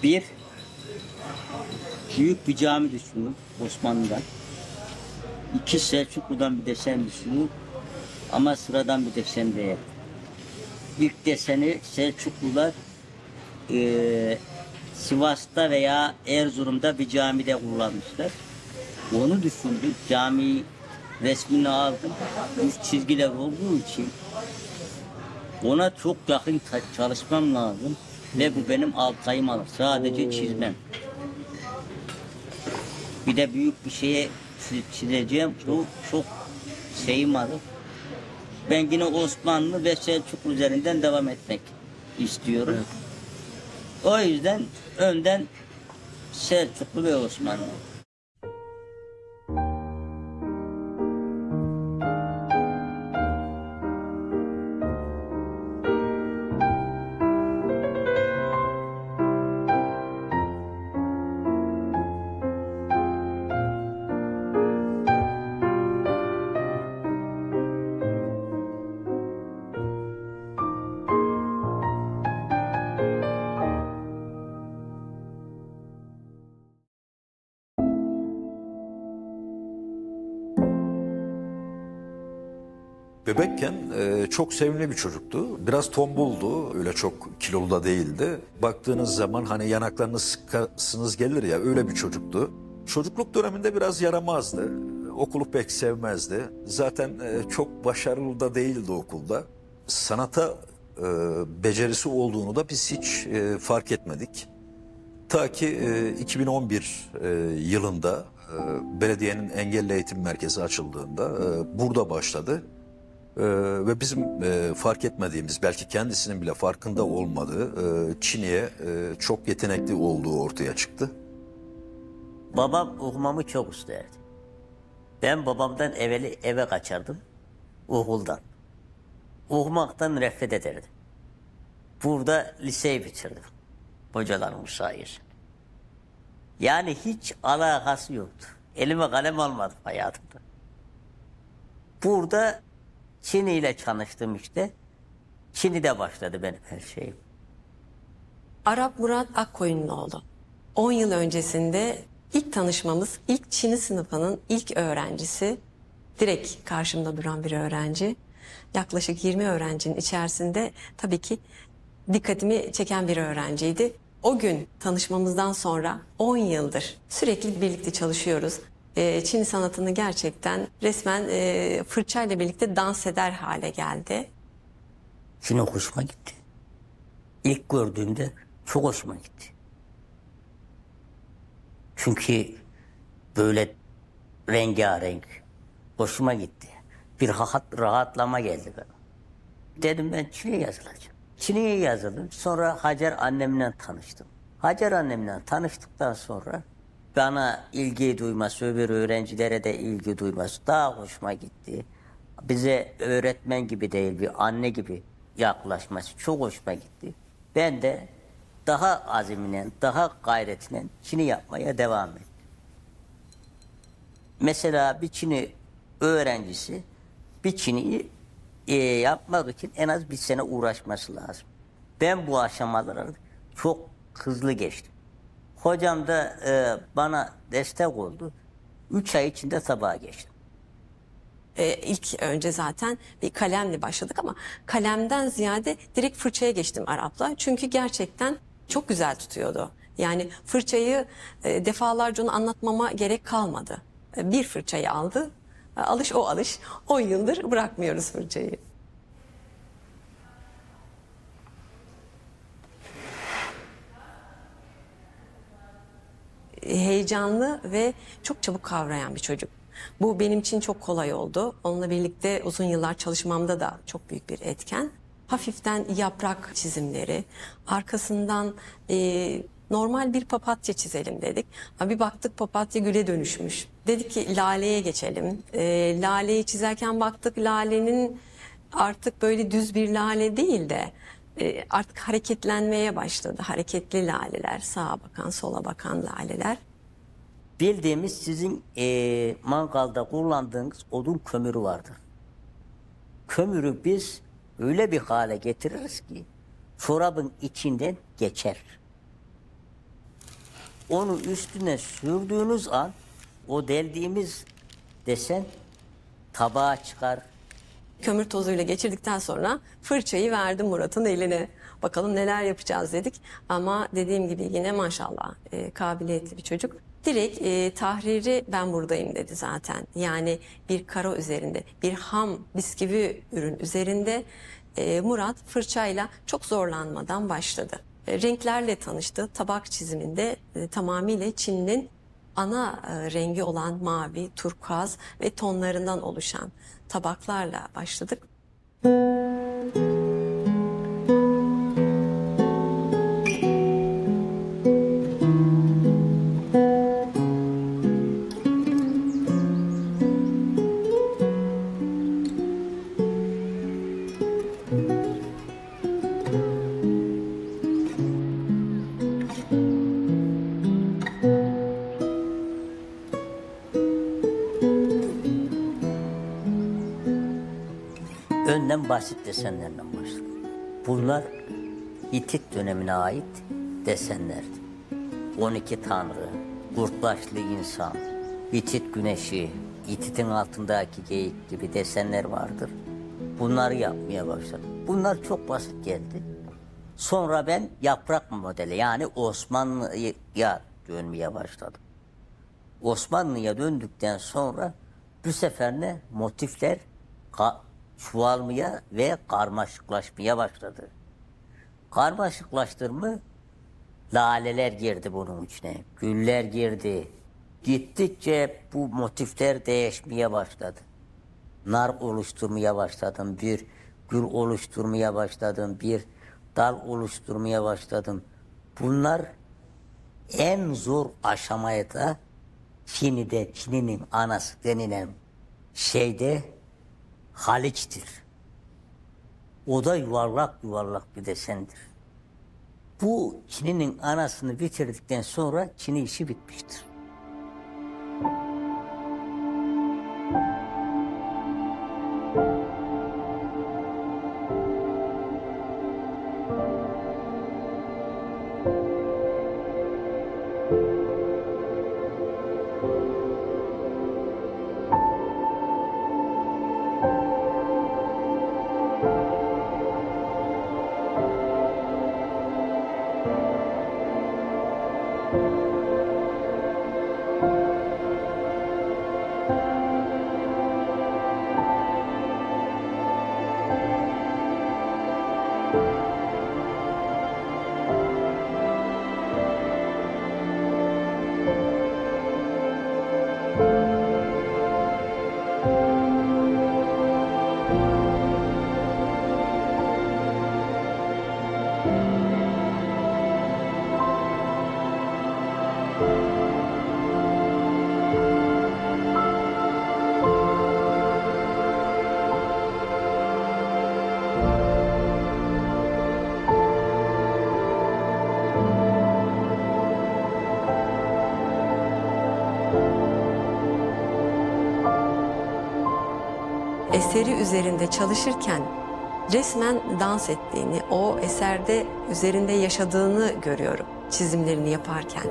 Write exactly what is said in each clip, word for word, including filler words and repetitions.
Bir, büyük bir cami düşünün Osmanlı'dan. İki, Selçuklu'dan bir desen düşünün ama sıradan bir desen değil. İlk deseni Selçuklular e, Sivas'ta veya Erzurum'da bir camide kullanmışlar. Onu düşündüm, cami resmini aldım. Üç çizgiler olduğu için ona çok yakın çalışmam lazım. Ve bu benim altayım alır. Sadece çizmem. Bir de büyük bir şeye çizeceğim. Bu çok şeyim alır. Ben yine Osmanlı ve Selçuklu üzerinden devam etmek istiyorum. Evet. O yüzden önden Selçuklu ve Osmanlı. Bebekken e, çok sevimli bir çocuktu. Biraz tombuldu, öyle çok kilolu da değildi. Baktığınız zaman hani yanaklarınız sıkasınız gelir ya, öyle bir çocuktu. Çocukluk döneminde biraz yaramazdı. Okulu pek sevmezdi. Zaten e, çok başarılı da değildi okulda. Sanata e, becerisi olduğunu da biz hiç e, fark etmedik. Ta ki e, iki bin on bir e, yılında e, belediyenin engelli eğitim merkezi açıldığında e, burada başladı. Ee, ve bizim e, fark etmediğimiz, belki kendisinin bile farkında olmadığı e, Çini'ye e, çok yetenekli olduğu ortaya çıktı. Babam okumamı çok isterdi. Ben babamdan evveli eve kaçardım, okuldan. Okumaktan nefret ederdim. Burada liseyi bitirdim, hocalarım sayesinde. Yani hiç alakası yoktu. Elime kalem almadım hayatımda. Burada Çini ile tanıştım işte. Çini'de başladı benim her şeyim. Arap Murat Akkoyunluoğlu. on yıl öncesinde ilk tanışmamız, ilk Çini sınıfının ilk öğrencisi. Direkt karşımda duran bir öğrenci. Yaklaşık yirmi öğrencinin içerisinde tabii ki dikkatimi çeken bir öğrenciydi. O gün tanışmamızdan sonra on yıldır sürekli birlikte çalışıyoruz. Çin sanatını gerçekten resmen e, fırçayla birlikte dans eder hale geldi. Çin hoşuma gitti. İlk gördüğümde çok hoşuma gitti. Çünkü böyle rengarenk, hoşuma gitti. Bir rahat, rahatlama geldi bana. Dedim ben Çin'e yazılacağım. Çin'e yazıldım. Sonra Hacer annemle tanıştım. Hacer annemle tanıştıktan sonra bana ilgi duyması, öbür öğrencilere de ilgi duyması daha hoşuma gitti. Bize öğretmen gibi değil, bir anne gibi yaklaşması çok hoşuma gitti. Ben de daha azimle, daha gayretine Çin'i yapmaya devam ettim. Mesela bir Çin'i öğrencisi, bir Çin'i e, yapmak için en az bir sene uğraşması lazım. Ben bu aşamaları çok hızlı geçtim. Hocam da e, bana destek oldu. Üç ay içinde tabağa geçtim. Ee, ilk önce zaten bir kalemle başladık ama kalemden ziyade direkt fırçaya geçtim Arap'la. Çünkü gerçekten çok güzel tutuyordu. Yani fırçayı e, defalarca onu anlatmama gerek kalmadı. E, bir fırçayı aldı. E, alış o alış. on yıldır bırakmıyoruz fırçayı. Heyecanlı ve çok çabuk kavrayan bir çocuk. Bu benim için çok kolay oldu. Onunla birlikte uzun yıllar çalışmamda da çok büyük bir etken. Hafiften yaprak çizimleri, arkasından e, normal bir papatya çizelim dedik. Ama bir baktık papatya güle dönüşmüş. Dedik ki laleye geçelim. E, laleyi çizerken baktık lalenin artık böyle düz bir lale değil de e, artık hareketlenmeye başladı. Hareketli laleler, sağa bakan, sola bakan laleler. Bildiğimiz sizin e, mangalda kullandığınız odun kömürü vardır. Kömürü biz öyle bir hale getiririz ki çorabın içinden geçer. onu üstüne sürdüğünüz an o deldiğimiz desen tabağa çıkar. Kömür tozuyla geçirdikten sonra fırçayı verdim Murat'ın eline. Bakalım neler yapacağız dedik. Ama dediğim gibi yine maşallah e, kabiliyetli bir çocuk. Direkt e, tahriri ben buradayım dedi zaten. Yani bir karo üzerinde, bir ham bisküvi ürün üzerinde e, Murat fırçayla çok zorlanmadan başladı. E, renklerle tanıştı. Tabak çiziminde e, tamamıyla Çin'in ana e, rengi olan mavi, turkuaz ve tonlarından oluşan tabaklarla başladık. Önden basit desenlerle başladık. Bunlar Hitit dönemine ait desenlerdi. on iki tanrı, kurtbaşlı insan, Hitit güneşi, Hitit'in altındaki geyik gibi desenler vardır. Bunları yapmaya başladım. Bunlar çok basit geldi. Sonra ben yaprak modeli yani Osmanlı'ya dönmeye başladım. Osmanlı'ya döndükten sonra bu sefer ne motifler çoğalmaya ve karmaşıklaşmaya başladı. Karmaşıklaştırma laleler girdi bunun içine, güller girdi. Gittikçe bu motifler değişmeye başladı. Nar oluşturmaya başladım, bir gül oluşturmaya başladım, bir dal oluşturmaya başladım. Bunlar en zor aşamaya da Çin'de, Çin'in anası denilen şeyde Haliç'tir. O da yuvarlak yuvarlak bir desendir. Bu Çin'in anasını bitirdikten sonra Çin'in işi bitmiştir. Eseri üzerinde çalışırken resmen dans ettiğini, o eserde üzerinde yaşadığını görüyorum çizimlerini yaparken.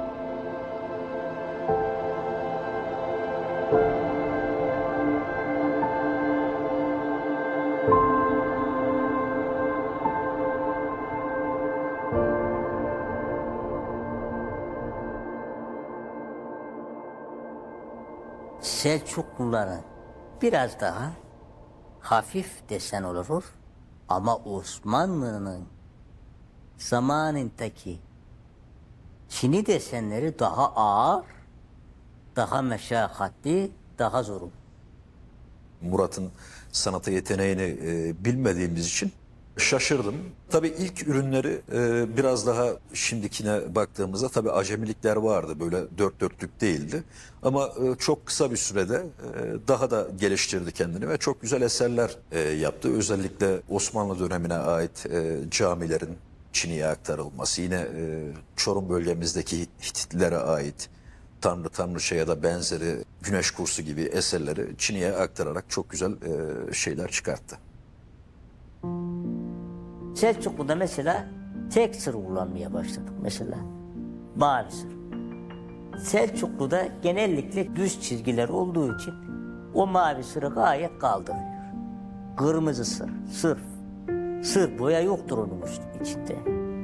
Selçukluların biraz daha hafif desen olur ama Osmanlı'nın zamanındaki Çin'i desenleri daha ağır, daha meşakkatli, daha zor. Murat'ın sanata yeteneğini e, bilmediğimiz için şaşırdım. Tabii ilk ürünleri e, biraz daha şimdikine baktığımızda tabii acemilikler vardı. Böyle dört dörtlük değildi. Ama e, çok kısa bir sürede e, daha da geliştirdi kendini ve çok güzel eserler e, yaptı. Özellikle Osmanlı dönemine ait e, camilerin Çin'e aktarılması, yine e, Çorum bölgemizdeki Hititlere ait Tanrı Tanrıça ya da benzeri Güneş Kursu gibi eserleri Çin'e aktararak çok güzel e, şeyler çıkarttı. Selçuklu'da mesela tek sır kullanmaya başladık mesela. Mavi sır. Selçuklu'da genellikle düz çizgiler olduğu için o mavi sırrı gayet kaldırıyor. Kırmızı sır, sırf. Sır, boya yoktur onun içinde.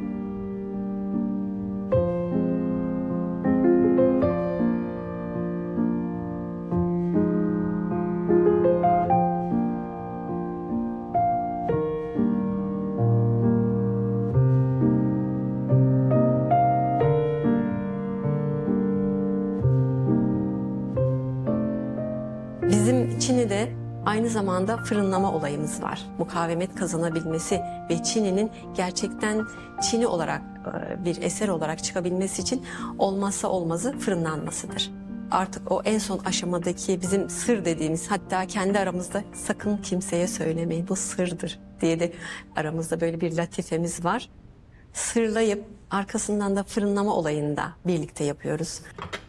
Bizim Çini'de aynı zamanda fırınlama olayımız var. Mukavemet kazanabilmesi ve Çini'nin gerçekten Çini olarak e, bir eser olarak çıkabilmesi için olmazsa olmazı fırınlanmasıdır. Artık o en son aşamadaki bizim sır dediğimiz, hatta kendi aramızda sakın kimseye söylemeyin bu sırdır diye de aramızda böyle bir latifemiz var. Sırlayıp arkasından da fırınlama olayını da birlikte yapıyoruz.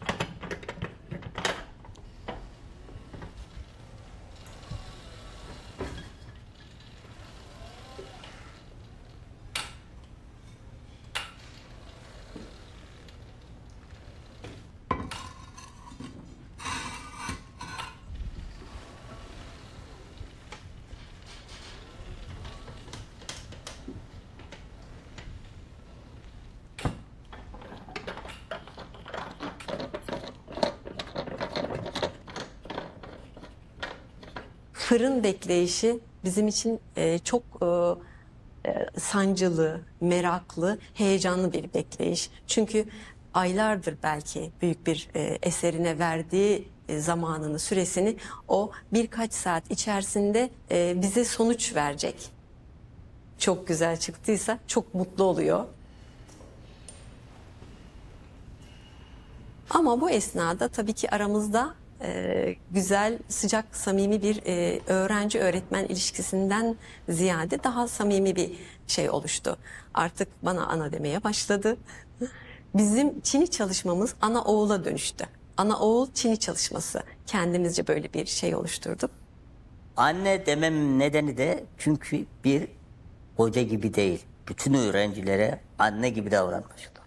Fırın bekleyişi bizim için e, çok e, e, sancılı, meraklı, heyecanlı bir bekleyiş. Çünkü aylardır belki büyük bir e, eserine verdiği e, zamanını, süresini o birkaç saat içerisinde e, bize sonuç verecek. Çok güzel çıktıysa çok mutlu oluyor. Ama bu esnada tabii ki aramızda e, güzel, sıcak, samimi bir e, öğrenci-öğretmen ilişkisinden ziyade daha samimi bir şey oluştu. Artık bana ana demeye başladı. Bizim Çini çalışmamız ana oğula dönüştü. Ana oğul Çini çalışması. Kendimizce böyle bir şey oluşturduk. Anne demem nedeni de çünkü bir hoca gibi değil. Bütün öğrencilere anne gibi davranmışlar.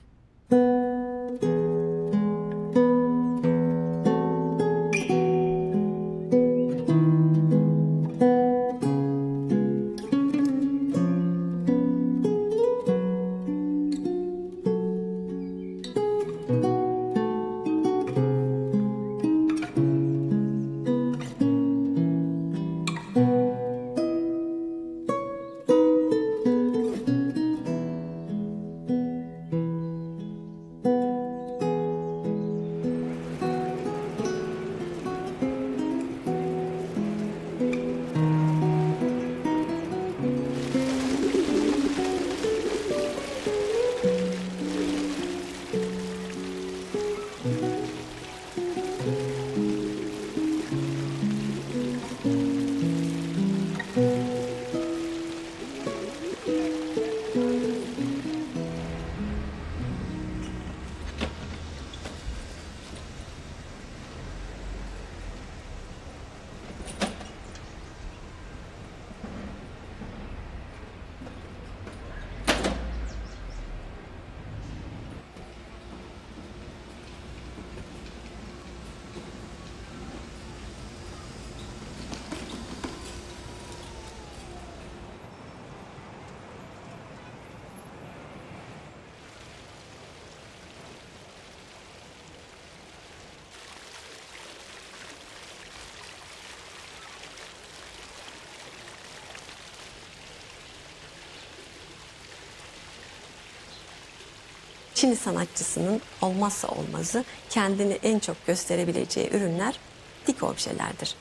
Çini sanatçısının olmazsa olmazı, kendini en çok gösterebileceği ürünler dik objelerdir.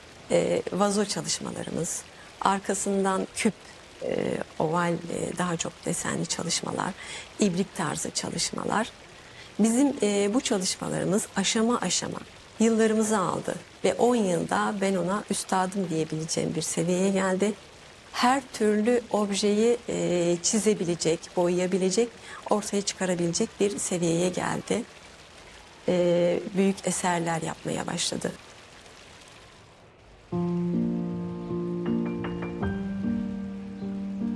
E, vazo çalışmalarımız, arkasından küp, e, oval, e, daha çok desenli çalışmalar, ibrik tarzı çalışmalar. Bizim e, bu çalışmalarımız aşama aşama yıllarımızı aldı ve on yılda ben ona üstadım diyebileceğim bir seviyeye geldi. Her türlü objeyi e, çizebilecek, boyayabilecek, ortaya çıkarabilecek bir seviyeye geldi. E, büyük eserler yapmaya başladı.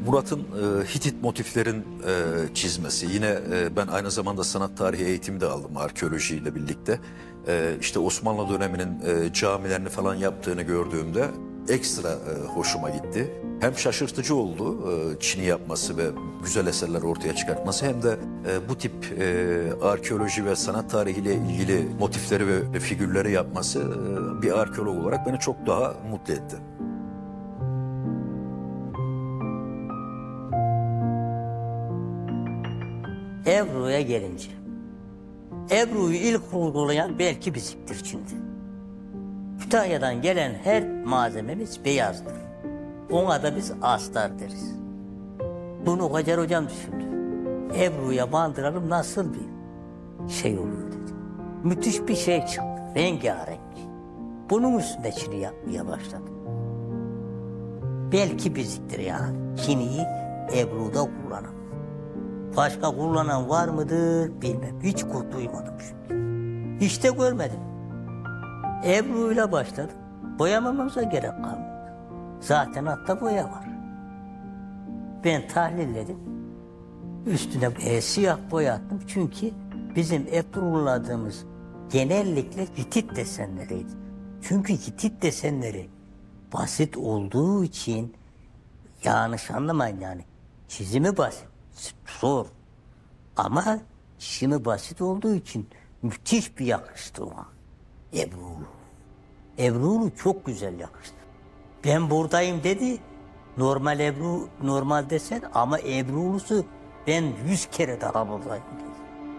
Murat'ın e, Hitit motiflerin e, çizmesi. Yine e, ben aynı zamanda sanat tarihi eğitimi de aldım arkeolojiyle birlikte. E, işte Osmanlı döneminin e, camilerini falan yaptığını gördüğümde ekstra e, hoşuma gitti. Hem şaşırtıcı oldu e, Çin'i yapması ve güzel eserler ortaya çıkartması, hem de e, bu tip e, arkeoloji ve sanat tarihiyle ilgili motifleri ve figürleri yapması e, bir arkeolog olarak beni çok daha mutlu etti. Ebru'ya gelince, Ebru'yu ilk uygulayan belki biziktir şimdi. Kütahya'dan gelen her malzememiz beyazdır. Ona da biz astar deriz. Bunu Hacer Hocam düşündü. Ebru'ya bandıralım, nasıl bir şey olur dedi. Müthiş bir şey çıktı, rengarenk. Bunun üstünde Çin'i yapmaya başladı. Belki biziktir yani. Çin'i Ebru'da kullanalım. Başka kullanan var mıdır bilmem. Hiç duymadım şimdi. Hiç de görmedim. Ebru'yla başladık. Boyamamıza gerek kalmadı. Zaten hatta boya var. Ben tahlilledim. Üstüne e, siyah boya attım. Çünkü bizim Ebru'ladığımız genellikle Hitit desenleriydi. Çünkü Hitit desenleri basit olduğu için, yanlış anlamayın yani, çizimi basit. Zor. Ama çizimi basit olduğu için müthiş bir yakıştı ona. Ebru'lu. Ebru'lu çok güzel yakıştı. Ben buradayım dedi. Normal Ebru, normal desen, ama Ebru'lusu ben yüz kere daha buradayım dedi.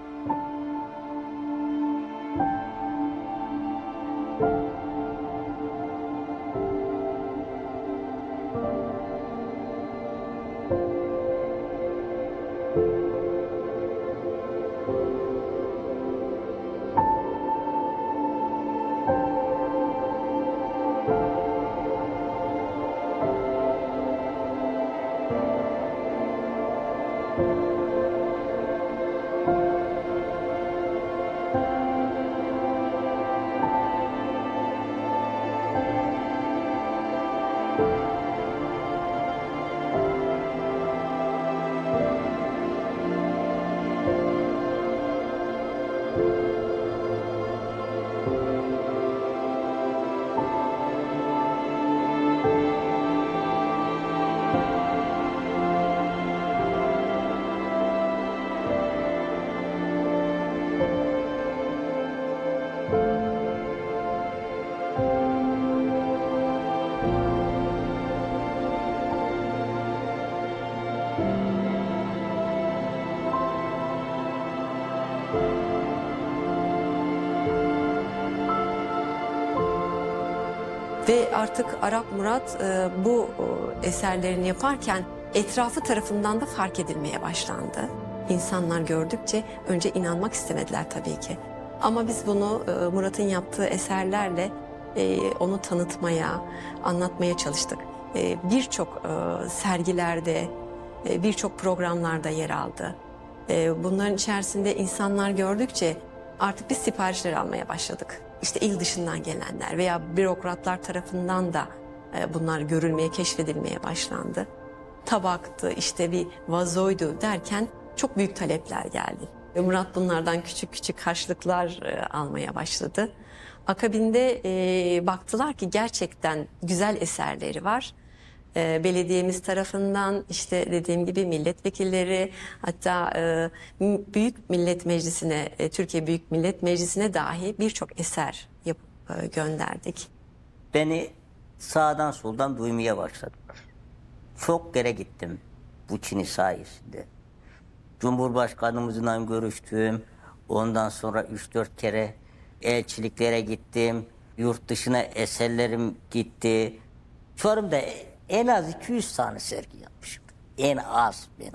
Ve artık Arap Murat e, bu e, eserlerini yaparken etrafı tarafından da fark edilmeye başlandı. İnsanlar gördükçe önce inanmak istemediler tabii ki. Ama biz bunu e, Murat'ın yaptığı eserlerle e, onu tanıtmaya, anlatmaya çalıştık. E, birçok e, sergilerde, e, birçok programlarda yer aldı. E, bunların içerisinde insanlar gördükçe artık biz siparişler almaya başladık. İşte il dışından gelenler veya bürokratlar tarafından da e, bunlar görülmeye, keşfedilmeye başlandı. Tabaktı, işte bir vazoydu derken çok büyük talepler geldi. Ve Murat bunlardan küçük küçük harçlıklar e, almaya başladı. Akabinde e, baktılar ki gerçekten güzel eserleri var. E, belediyemiz tarafından, işte dediğim gibi milletvekilleri, hatta e, Büyük Millet Meclisi'ne, e, Türkiye Büyük Millet Meclisi'ne dahi birçok eser yapıp e, gönderdik. Beni sağdan soldan duymaya başladılar. Çok kere gittim bu Çin'i sayesinde. Cumhurbaşkanımızla görüştüm. Ondan sonra üç dört kere elçiliklere gittim. Yurt dışına eserlerim gitti. Çorum'da en az iki yüz tane sergi yapmışım. En az benim.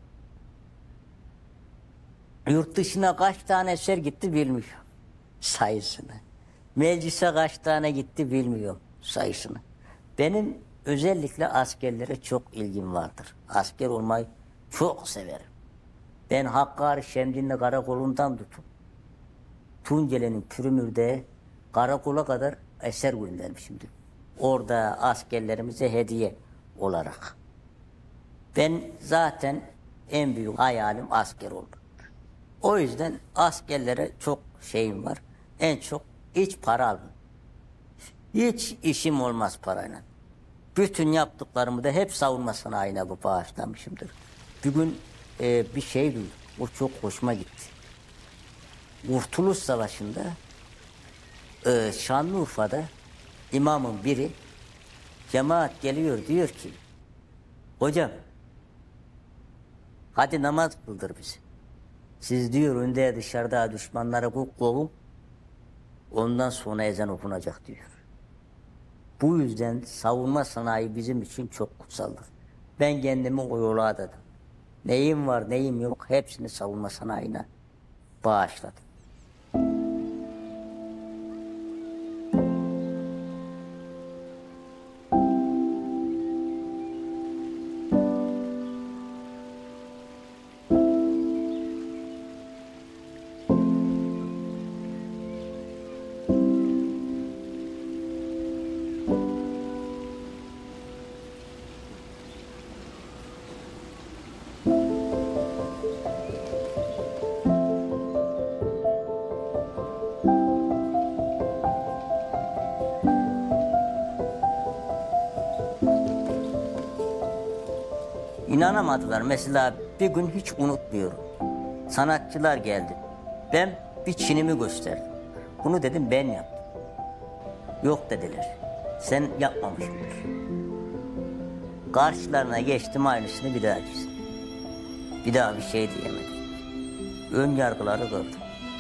Yurt dışına kaç tane eser gitti bilmiyorum sayısını. Meclise kaç tane gitti bilmiyorum sayısını. Benim özellikle askerlere çok ilgim vardır. Asker olmayı çok severim. Ben Hakkari Şemdinli Karakolu'ndan tutup Tunceli'nin Pürümür'de karakola kadar eser göndermişimdir. Orada askerlerimize hediye olarak. Ben zaten en büyük hayalim asker oldu. O yüzden askerlere çok şeyim var. En çok hiç para almam. Hiç işim olmaz parayla. Bütün yaptıklarımı da hep savunma sanayine bu bağışlamışımdır. Bir gün e, bir şey duydum. O çok hoşuma gitti. Kurtuluş Savaşı'nda e, Şanlıurfa'da imamın biri cemaat geliyor diyor ki hocam hadi namaz kıldır bizi. Siz diyor önde dışarıda düşmanları kovun ondan sonra ezan okunacak diyor. Bu yüzden savunma sanayi bizim için çok kutsaldır. Ben kendimi o yola adadım. Neyim var neyim yok hepsini savunma sanayine bağışladım. İnanamadılar. Mesela bir gün hiç unutmuyorum. Sanatçılar geldi. Ben bir çinimi gösterdim. Bunu dedim ben yaptım. Yok dediler. Sen yapmamışsındır. Karşılarına geçtim aynısını bir daha çizdim. Bir daha bir şey diyemedim. Ön yargıları kırdım.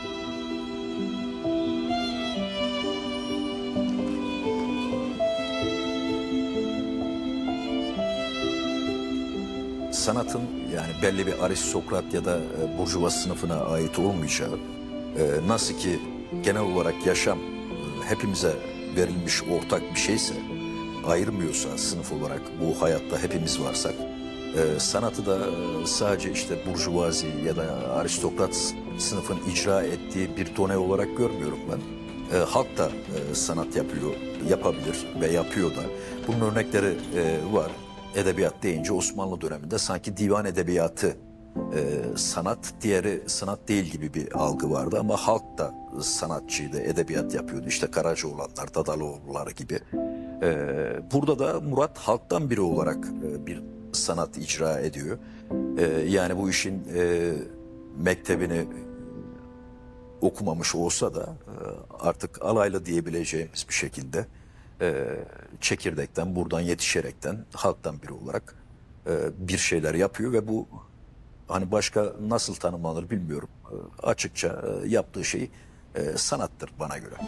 Sanatın yani belli bir aristokrat ya da e, burjuva sınıfına ait olmayacağı, e, nasıl ki genel olarak yaşam e, hepimize verilmiş ortak bir şeyse, ayırmıyorsa sınıf olarak bu hayatta hepimiz varsak, e, sanatı da e, sadece işte burjuvazi ya da aristokrat sınıfın icra ettiği bir done olarak görmüyorum ben. E, halk da e, sanat yapıyor, yapabilir ve yapıyor da. Bunun örnekleri e, var. Edebiyat deyince Osmanlı döneminde sanki divan edebiyatı e, sanat, diğeri sanat değil gibi bir algı vardı. Ama halk da sanatçıydı, edebiyat yapıyordu. İşte Karacaoğlanlar, Dadaloğulları gibi. E, burada da Murat halktan biri olarak e, bir sanat icra ediyor. E, yani bu işin e, mektebini okumamış olsa da e, artık alaylı diyebileceğimiz bir şekilde e, çekirdekten, buradan yetişerekten, halktan biri olarak e, bir şeyler yapıyor ve bu hani başka nasıl tanımlanır bilmiyorum. E, açıkça e, yaptığı şey e, sanattır bana göre.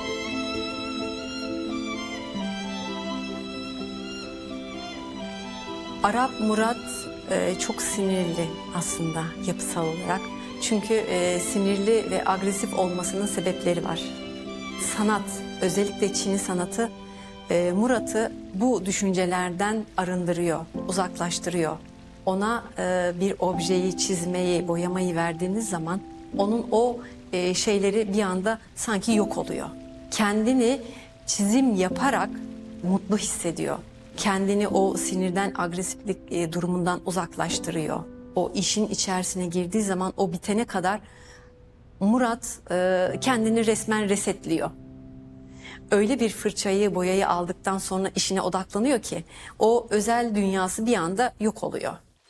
Arap Murat e, çok sinirli aslında yapısal olarak. Çünkü e, sinirli ve agresif olmasının sebepleri var. Sanat, özellikle Çin'i sanatı e, Murat'ı bu düşüncelerden arındırıyor, uzaklaştırıyor. Ona e, bir objeyi, çizmeyi, boyamayı verdiğiniz zaman onun o e, şeyleri bir anda sanki yok oluyor. Kendini çizim yaparak mutlu hissediyor. Kendini o sinirden, agresiflik e, durumundan uzaklaştırıyor. O işin içerisine girdiği zaman o bitene kadar Murat e, kendini resmen resetliyor. Öyle bir fırçayı, boyayı aldıktan sonra işine odaklanıyor ki o özel dünyası bir anda yok oluyor.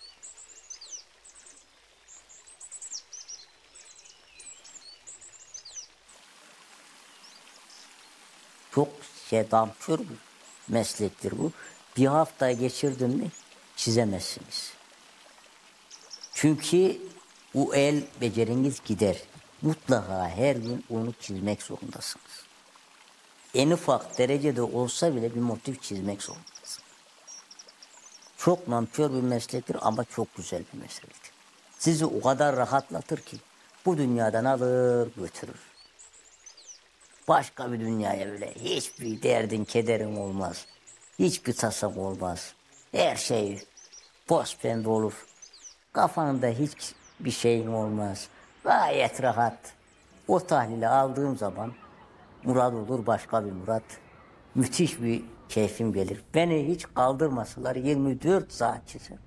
Çok şedamkör bir meslektir bu. Bir hafta geçirdin mi çizemezsiniz. Çünkü bu el beceriniz gider. Mutlaka her gün onu çizmek zorundasınız. En ufak derecede olsa bile bir motif çizmek zorundasınız. Çok nankör bir meslektir ama çok güzel bir meslektir. Sizi o kadar rahatlatır ki bu dünyadan alır götürür. Başka bir dünyaya böyle hiçbir derdin, kederin olmaz. Hiçbir tasan olmaz. Her şey boz pembe olur. Kafanda hiçbir şeyin olmaz. Gayet rahat. O tahlili aldığım zaman Murat olur başka bir Murat. Müthiş bir keyfim gelir. Beni hiç kaldırmasalar yirmi dört saat çizerim.